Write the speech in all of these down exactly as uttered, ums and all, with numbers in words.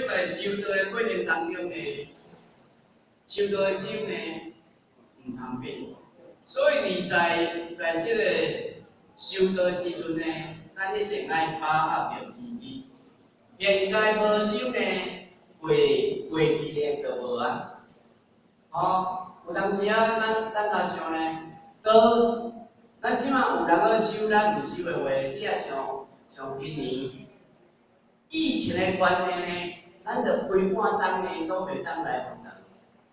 在修道的过程当中呢，修道的心呢唔通变。所以你在在这个修道的时阵呢，咱一定爱把握着时机。现在无修呢，过过去的就无啊。哦，有当时啊，咱咱若想呢，倒咱即马有人要修咱唔修的话，你也想想今年疫情的关系呢，咱着规半当呢都袂当来访人。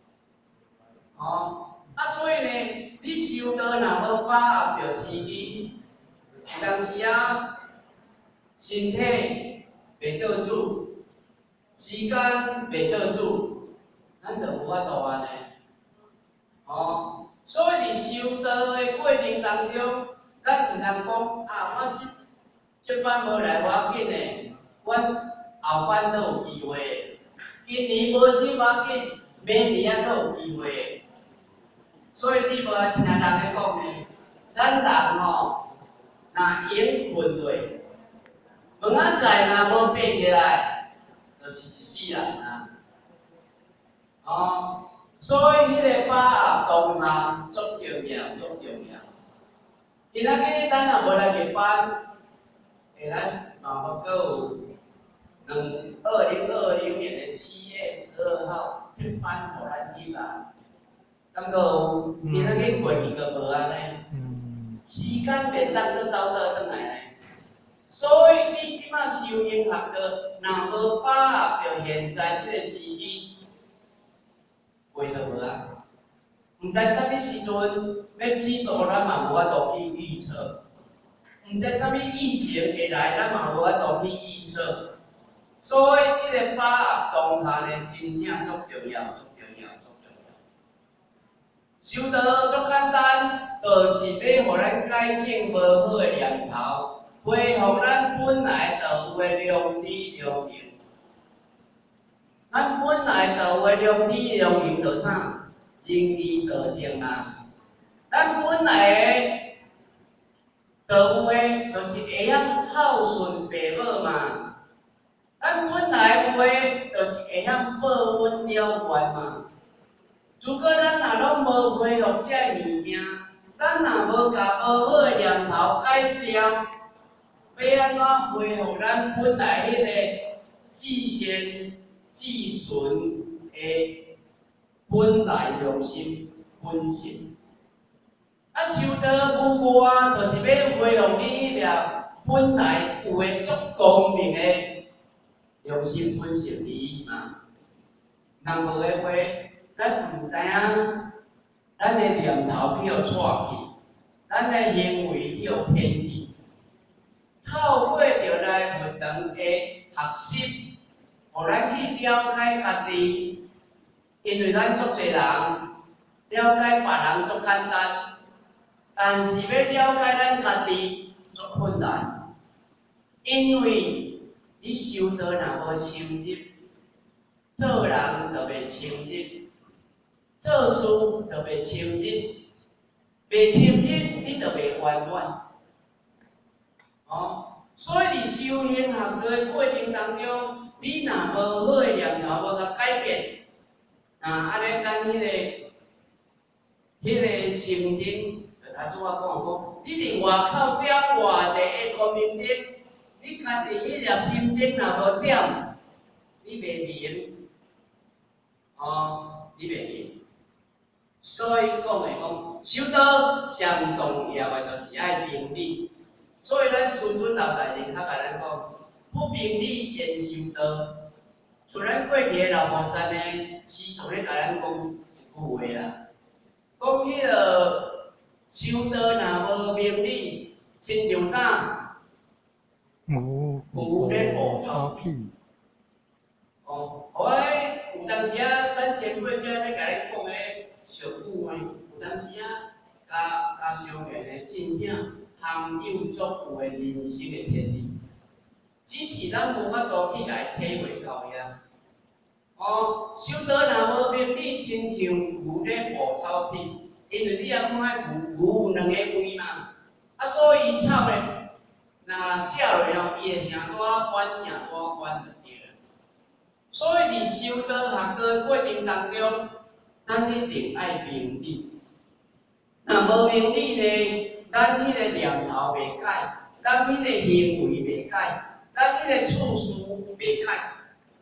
哦，啊，所以呢，你修道若无把握着时机，有当时啊，身体袂做主，时间袂做主，咱着无法度安尼。哦，所以伫修道的过程当中，咱唔通讲啊，我即即班无来无要紧的，阮后班都有机会。今年无修无要紧，明年啊都有机会。所以你无听人咧讲呢，咱人吼，若闲困落，饭仔菜若无爬起来，就是一世人啊。哦。所以，迄个把握当下足重要，足重要。今仔日咱若无来入班，诶，咱嘛无阁有两二零二零年的七月十二号这班互咱入来，敢阁有今仔日过去阁无安尼？时间袂当阁走倒转来呢。所以，你即马修行学道，若无把握着现在这个时机。话就无啊，毋知啥物时阵要起道，咱嘛无法度去预测；毋知啥物疫情会来，咱嘛无法度去预测。所以，即个把握当下呢，真正足重要，足重要，足重要。修道足简单，就是要互咱改正无好的念头，恢复咱本来就有的良知良行。咱本来就有诶良知良行，着啥？仁义道德啊！咱本来诶就有诶，就是会晓孝顺父母嘛。咱本来有诶，就是会晓报恩了愿嘛。如果咱若拢无恢复这物件，咱若无甲无好诶念头改掉，要安怎恢复咱本来迄个至善？至纯的本来良心本性，啊，修道无外，就是要恢复你迄个本来有诶足光明诶良心本性理嘛。若无诶话，咱毋知影，咱诶念头去互错去，咱诶行为去互偏去，透过着来不同诶学习。互咱去了解家己，因为咱足侪人了解别人足简单，但是要了解咱家己足困难。因为你修道若无深入，做人就袂深入，做事就袂深入，袂深入你就袂圆满。哦，所以伫修行学道的过程当中。你若无好诶念头，无甲改变，啊，安尼咱迄、那个、迄、那个心灵，就头拄我讲讲，你伫外口点偌济个光明灯，你家己迄粒心灯若无点，你袂明，哦，你袂明。所以讲诶讲，修道上重要诶就是爱明理。所以咱师尊老大人较甲咱讲。不明理言修道，像咱过去的老菩萨呢，时常咧甲咱讲一句话啦，讲迄个修道若无明理，亲像啥？牛咧捕草皮。哦，好诶，有当时啊，咱前辈遮咧甲咱讲诶俗语呢，有当时啊，甲甲相言诶，真正含有足有诶人生诶天理。只是咱无法度去来体会到遐。哦，修道若无明理，亲像牛咧捕草皮，因为你也看迄牛，牛有两个胃嘛，啊，所以伊草咧，若食落后，伊会成大反，成大反就对了。 所以伫修道学道过程当中，咱一定爱明理。若无明理呢，咱迄个念头袂改，咱迄个行为袂改，咱迄个处事袂改。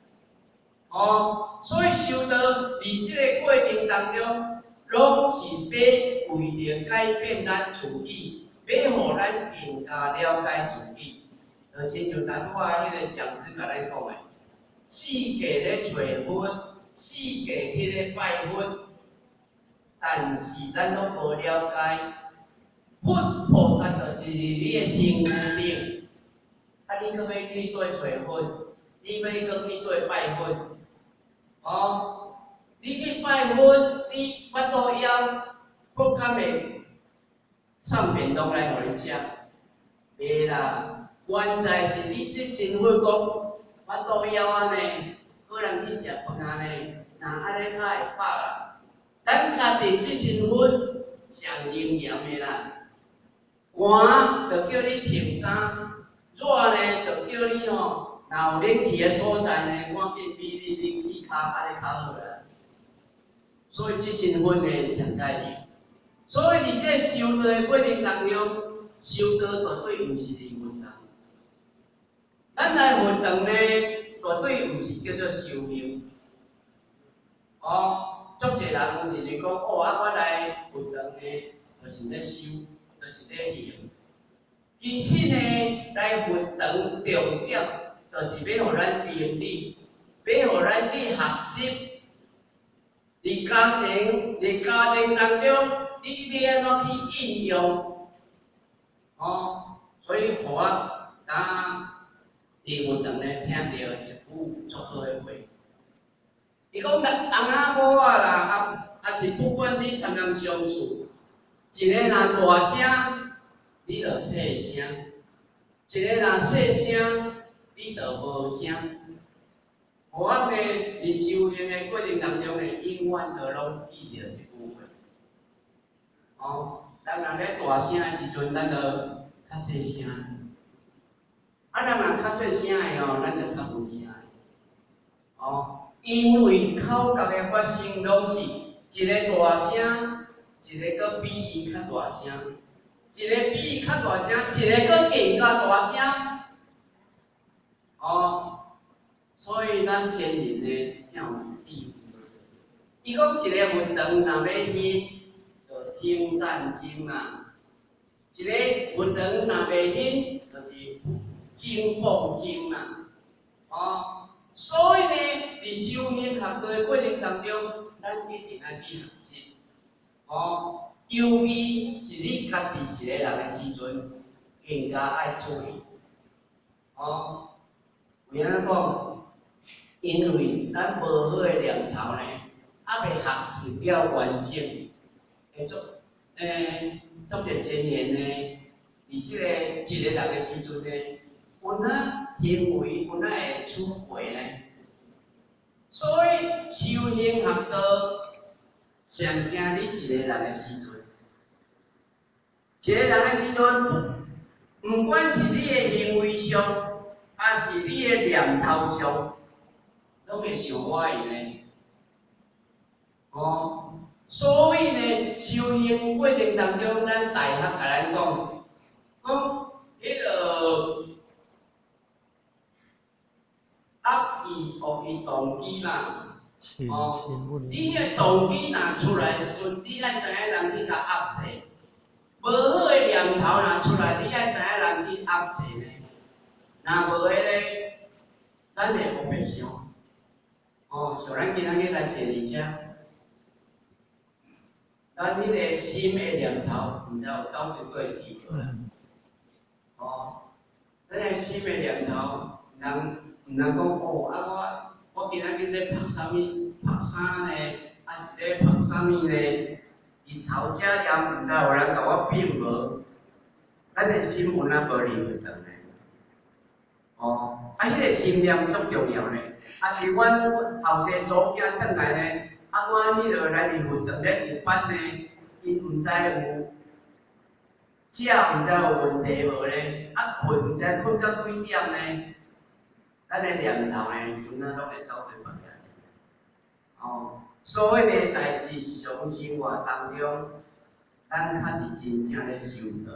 哦，所以修道伫即个过程当中，拢是要为着改变咱自己，要互咱更加了解自己。就亲像咱我迄个讲师甲咱讲的，四界咧找佛，四界去咧拜佛，但是咱拢无了解，佛菩萨就是你的身躯顶，啊，你搁要去倒找佛？你要搁去倒拜佛？哦，你去拜佛，你巴肚枵，佛敢会送便当来互你食？袂啦。原在是你即身份讲，巴肚枵安尼，个人去食饭安尼，那安尼较会饱啦。咱家己即身份上灵验的啦。寒就叫你穿衫，热呢就叫你吼，若有冷气的所在呢，赶紧比你冷气较安尼较好啦。所以即身份呢上介意。所以伫这修道的过程当中，修道绝对毋是离运动。咱来运动呢，绝对毋是叫做修行。哦，足侪人有时讲，哦，啊，我来运动呢，就是咧修，就是咧行。其实呢，来运动重点就是要互咱明理，要互咱去学习。伫家庭，伫家庭当中，你要安怎去应用？哦，所以互我当。伫运动咧，听到一句足好诶话。伊讲，翁仔某仔啦，啊啊是不管你参人相处，一个人大声，你就细声；一个人细声，你就无声。我呢，伫修行诶过程当中呢，永远都拢记着一句话。哦，咱若咧大声诶时阵，咱就较细声。啊，咱若较细声的哦，咱就较无声。哦，因为口角的发生拢是一个大声，一个搁比伊较大声，一个比伊较大声，一个搁更加大声。哦，所以咱前人呢，真正有智慧。伊讲一个运动若要兴，就精战精嘛；一个运动若袂兴，就是精放精嘛，哦，所以呢，伫修行学道的过程当中，咱一定爱去学习，哦，尤其是你家己一个人的时阵，更加爱注意，哦，为安怎讲？因为咱无好的念头呢，还未学习了完整，会做诶，做者前言呢，伫即个一个人的时阵呢。有哪行为，有哪会出轨呢？所以修行学道，上惊你一个人的时阵，一个人的时阵，不管是你的行为上，还是你的念头上，拢会想歪呢。哦，所以呢，修行过程当中，咱大学甲咱讲，讲迄个。恶意恶意动机嘛，哦，你迄个动机若出来时阵，你爱知影人去甲压制；无好的念头若出来，你爱知影人去压制呢。若无个咧，咱会学袂上。哦，像咱今仔日来坐伫遮，咱迄个心的念头，毋知有走伫对地方啦。哦，咱个心的念头，人。毋通讲哦，啊我我今仔日咧拍啥物？拍啥呢？还是咧拍啥物呢？日头遮也毋知有人甲我并无，咱个心有哪无灵会动呢？哦，啊，迄个心念足重要呢。啊，是阮后生祖囝转来呢，啊，我迄落来离运动咧入班呢，伊毋知有食毋知有问题无呢？啊，困毋知困到几点呢？ 咱的念头呢，全啊拢会走对别个。哦，所以呢，在日常生活当中，咱较是真正咧修道。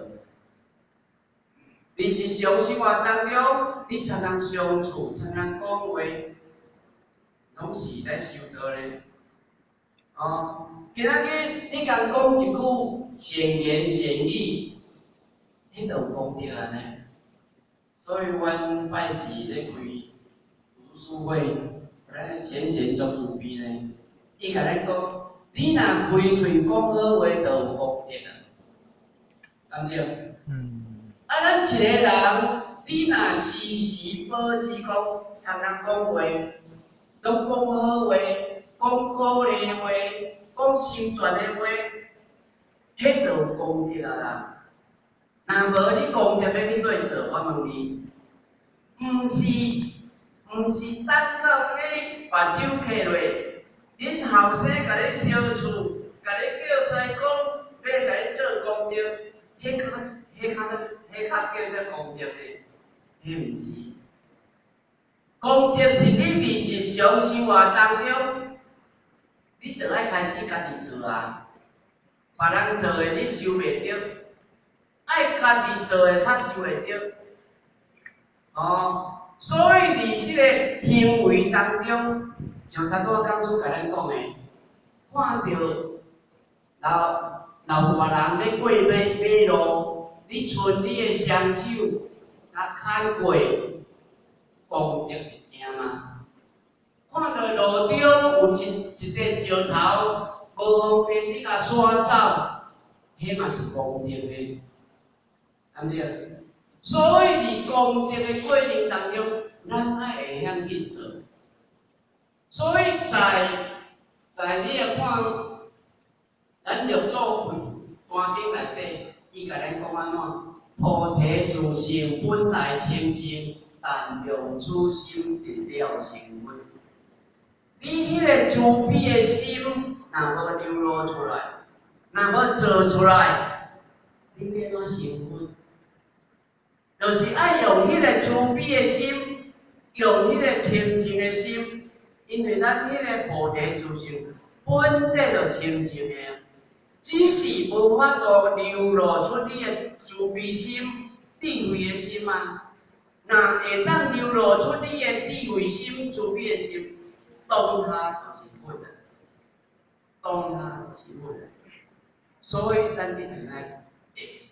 伫日常生活当中，你常常相处，常常讲话，拢是咧修道咧。哦，今仔日你共讲一句善言善语，迄就有功德安尼。所以，阮拜时咧开读书会，咱的前贤宗主编呢，伊甲咱讲，你若开嘴讲好话，就有功德啊，对毋对？嗯。啊，咱一个人，你若时时保持讲，常常讲话，拢讲好话，讲鼓励话，讲心泉的话，迄就有功德啊啦。若无你功德要去对做，我问你，毋是毋是等到你目睭瞌落，恁后生甲你相处，甲你叫西讲，要甲你做功德，迄较迄较迄较叫做功德咧，迄毋是。功德是你伫日常生活当中，你着爱开始家己做啊，别人做的你收袂着。爱家己做诶，较受会着。哦，所以伫即个行为当中，像刚刚讲师甲咱讲诶，看到老老大人要过马马路，你伸你诶双手，甲牵过，功德一件嘛。看到路中有一一块石头，无方便你甲刷走，迄嘛是功德诶。对不对？所以伫功德的过程当中，咱爱会晓去做。所以在在你来看，咱六祖大经内底，伊甲咱讲安怎？菩提自性本来清净，但用此心得了成佛。你迄个慈悲的心，若无流露出来，若无做出来，你要怎成佛？就是爱用迄个慈悲的心，用迄个清净的心，因为咱迄个菩提自性本底就清净的，只是无法度流露出你的慈悲心、智慧的心啊。若会当流露出你的智慧心、慈悲的心，当下就是佛啊，当下就是佛啊。所以咱一定爱会，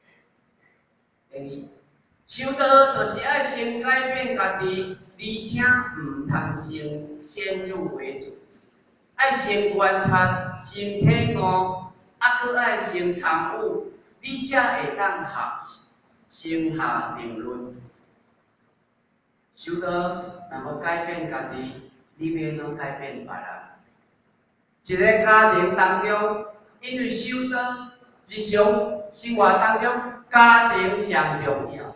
会。修道就是爱先改变家己，而且毋通先先入为主，爱先观察、先体悟，啊，搁爱先参悟，你才会当学先下定论。修道若要改变家己，你要怎改变别人？一个家庭当中，因为修道日常生活当中，家庭上重要。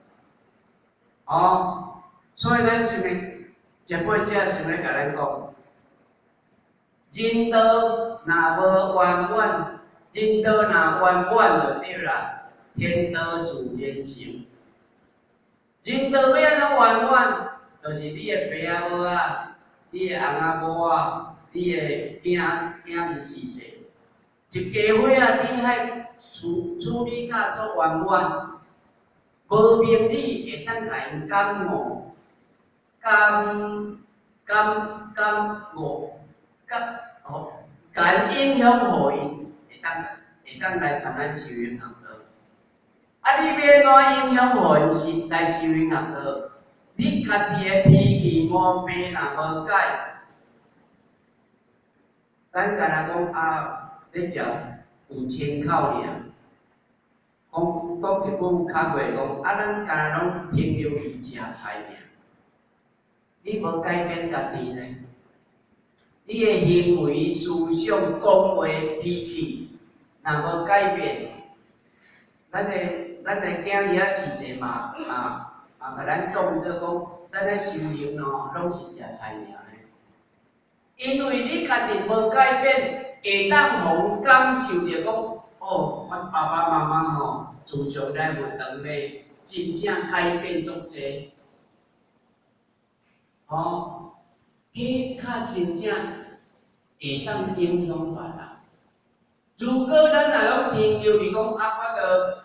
哦，所以咱想咧，一辈子想咧甲咱讲，人道若无圆满，人道若圆满就对啦，天道自然成。人道要安怎圆满？就是你的爸仔母仔，你的翁仔某仔，你的囝囝儿媳妇，一家伙啊，你爱处处理甲足圆满。无明理会当甲因感悟、感感感悟、感哦，甲因影响互因，会当会当来参咱修行学道。啊，你要怎影响互因是来修行学道？你家己的脾气毛病若无改，咱干那讲啊，你食有清口尔。讲讲一句较过讲，啊，咱干那拢停留于食菜尔，你无改变家己呢？你的行为、思想、讲话、脾气，若无改变，咱的咱的囝儿仔是谁嘛？啊啊，甲咱当做讲，咱咧修行哦，拢是食菜尔呢。因为你家己无改变，会当互感受着讲。哦，阮爸爸妈妈吼，自从来学堂咧，真正改变足济。 哦，迄较真正会当影响别人。如果咱若拢停留伫讲啊，我着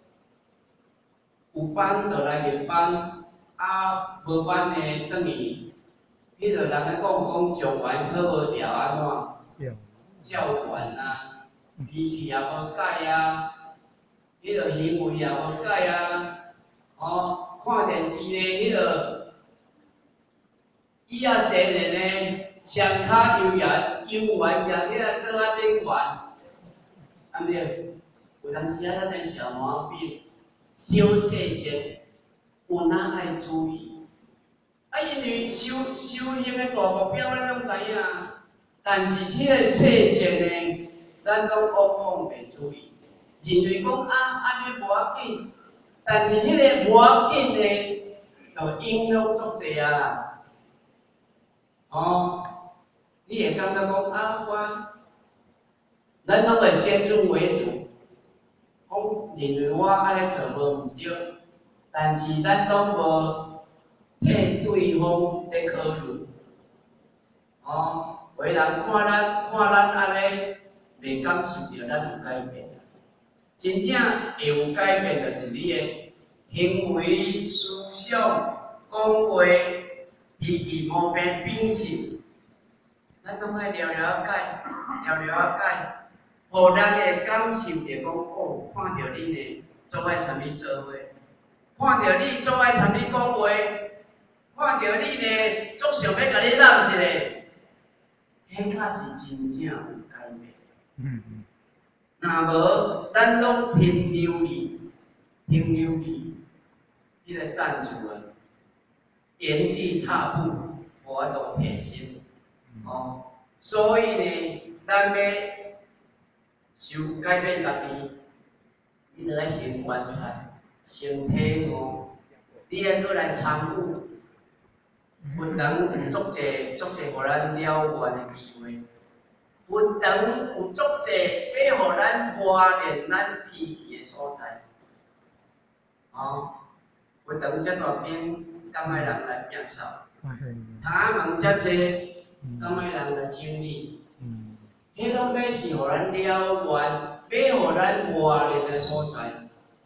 有班就来入班，啊无班诶转去，迄个人咧讲讲上悬考无调安怎？教官啊，脾气也无改啊，迄个行为也无改啊，哦，看电视咧，迄个以啊坐咧咧，双骹游园游园行起来做啊顶悬，安对？有当时啊，咱诶小毛病、小细节，有哪爱注意？啊，因为修修行诶大目标咱拢知影，但是即个细节呢，咱拢往往袂注意，认为讲啊安尼无要紧，但是迄个无要紧呢，就影响足济啊啦。哦，你会感觉讲啊我，咱拢会先入为主，讲认为我安尼做无毋对，但是咱拢无替对方咧考虑。哦，有人看咱看咱安尼，袂感受到咱有改变。真正会有改变，就是你的行为、思想、讲话、脾气毛病、秉性，咱拢爱了了解，了了解，互人会感受着讲哦，看到你呢，做爱参你做伙，看到你做爱参你讲话，看到你呢，足想要甲你揽一个，迄才是真正有改变。嗯嗯。若无，咱拢停留伫停留伫迄个站住啊，原地踏步，无法度提升。哦，所以呢，咱要想改变家己，你着爱先观察，先体悟，你还搁来参与，不但有足济足济，互咱了缘的机会。不等有足济要互咱磨练咱脾气的所在，哦，不等遮大间，敢爱人来接受，他问遮济，敢爱人来整理，迄拢要是互咱了缘，要互咱磨练的所在，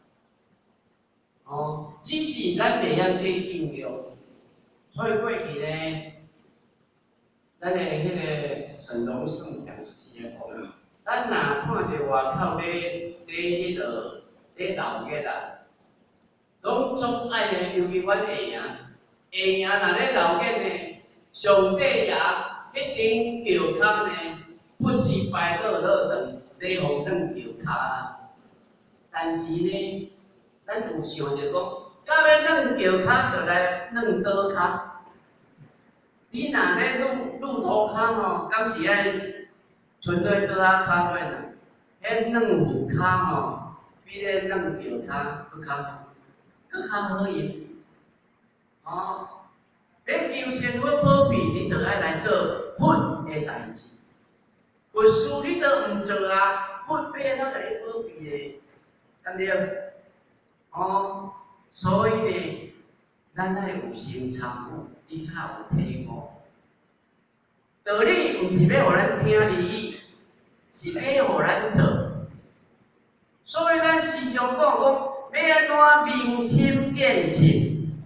哦，只是咱袂晓去应用，所以过去呢。咱的迄个沈荣胜讲师也讲，咱若看到外口咧咧迄落咧闹热啊，拢总爱呢，尤其阮下营，下营若咧闹热呢，上帝也一定桥骹呢，不是摆落落长，咧互软桥骹。但是呢，咱有想着讲，到要软桥骹，就来软倒骹。你若咧路路途骹吼，敢是爱纯粹倒啊骹尾呢？迄软扶骹吼，比咧软桥骹搁较好，搁较好用。哦，要求生活保庇，你着爱来做佛的代志。佛事你都毋做啊，佛要怎甲你保庇咧？对不对？哦，所以呢，咱爱有心参悟。你较有体悟，道理毋是要互咱听而已，是要互咱做。所以咱时常讲讲，要安怎明心见性？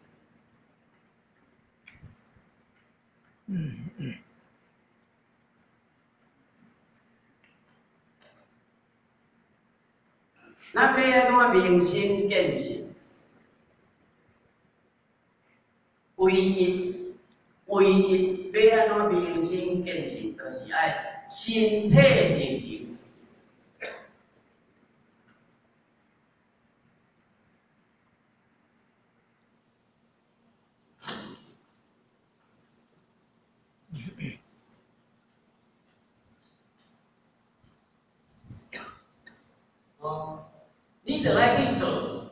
嗯嗯。咱要安怎明心见性？唯一。唯一要安怎明心见性，就是爱身体力行。哦，你着爱去做。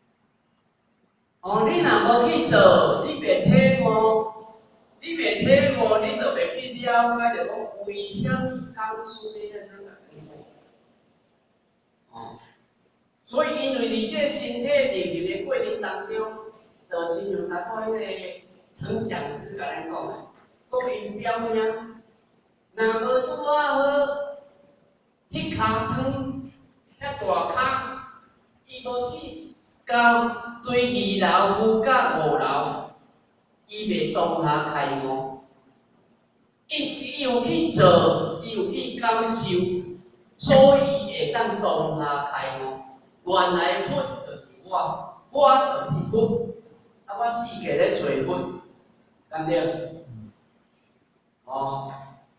哦，你若无去做，你袂体悟。你袂体悟，你就袂去了解着讲为什么当初要安怎来做。哦，所以因为伫这身体力行的过程当中，就亲像头拄迄个曾讲师甲咱讲诶，讲因表兄，若无拄啊好，迄骹汤遐大骹，伊无去到对二楼夫甲五楼，伊袂当下开悟。伊伊有去做，伊有去感受，所以伊会当当下开悟。原来佛就是我，我就是佛，啊，我世界咧找佛，对不对？哦，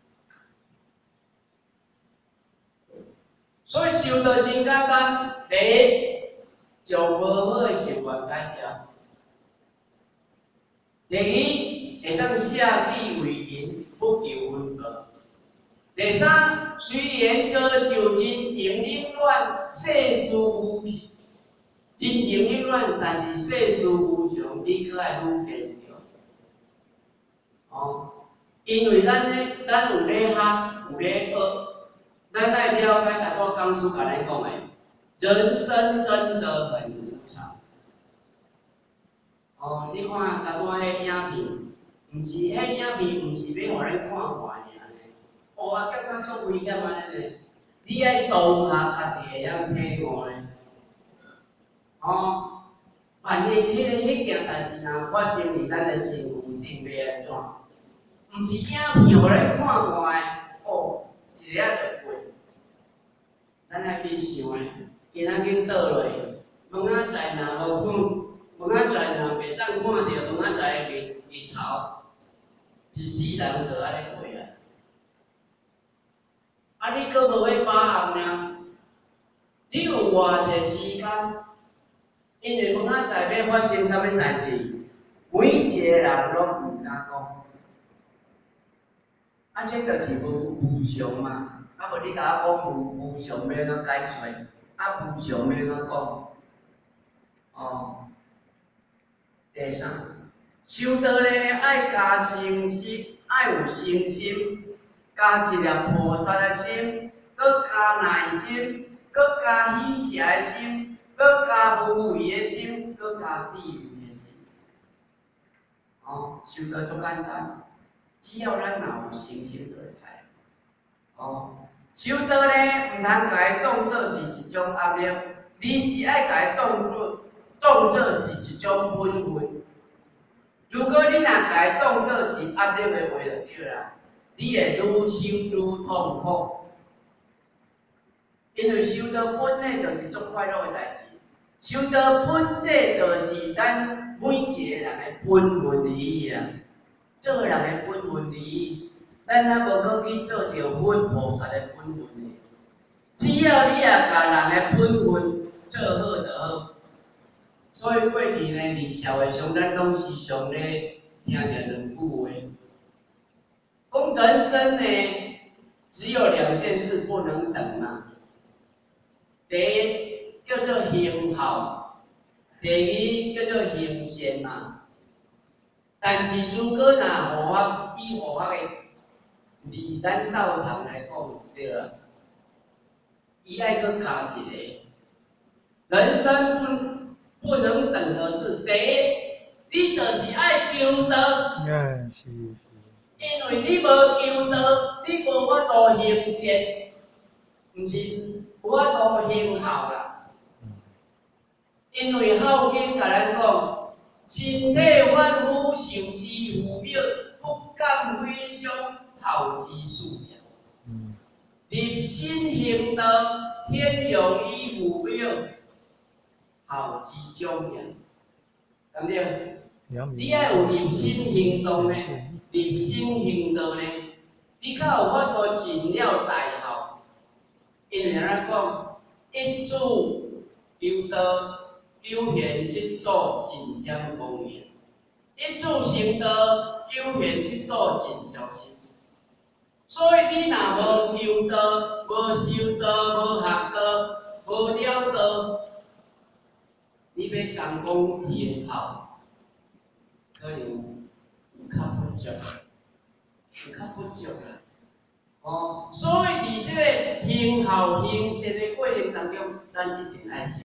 所以修道真简单，第一，将无好诶习惯改掉；第二，会当下地为营，不求分别；第三，虽然遭受真情冷暖，世事无常，真情冷暖，但是世事无常，你搁爱愈坚强。哦，因为咱咧，咱有咧学，有咧学，咱爱了解大多讲师甲咱讲诶，人生真的很无常。哦，你看大多迄影片，毋是迄影片，毋是要互咱看看尔咧。哦，啊，感觉足危险安尼咧，你爱当下家己会晓体悟咧。哦，万一迄个迄件代志若发生伫咱诶身躯顶，要安怎？毋是影片互咱看看诶，哦，一下就过。咱爱去想诶，今仔日倒落，门仔载若无看，门仔载若袂当看到门仔载诶日日头，一世人就安尼过啊。啊，你搁无要把握呢？你有偌济时间？因为门仔载要发生啥物代志，每一个人拢毋敢讲。啊，这就是无无常嘛。啊，无你甲我讲无无常要怎解释？啊，无常要怎讲？哦，第三，修道咧爱加诚实，爱有信心，加一粒菩萨的心，搁加耐心，搁加喜舍的心，搁加无为的心，搁加智慧的心。哦，修道足简单。只要咱若有诚心就会使。哦，修道咧，毋通甲伊当做是一种压力，你是爱甲伊当做当做是一种本分。如果你若甲伊当做是压力的话，就对啦，你会愈修愈痛苦。因为修道本来就是足快乐的代志，修道本来就是咱每一个人的本分而已啊。做人的本分而已，咱还无搁去做着佛菩萨的本分呢。只要你也甲人的本分做好就好。所以过去呢，伫社会上，咱拢时常咧听着两句话，讲人生呢，只有两件事不能等嘛。第一叫做行好，第二叫做行善嘛。但是如果若互我以互我的离咱道场来讲，对啦，伊爱搁加一个，人生不不能等的是第一，你就是爱求道。 嗯，是是。 因为你无求道，你无法度行善，毋是无法度行孝啦。因为孝经甲咱讲。身体发肤受之父母，不敢毁伤孝之事业。嗯，立心行道，显扬于父母，孝之将也。对不对？你爱有立心行动呢，立心行道呢，你才有法度尽了大孝。因为咱讲一主有道。九贤七祖真将光明，一主成道，九贤七祖真超心。所以你若无求道、无修道、无学道、无了道，你要讲讲行孝，可能有较不足，有较不足啦。哦，所以伫即个行孝行善的过程当中，咱一定爱。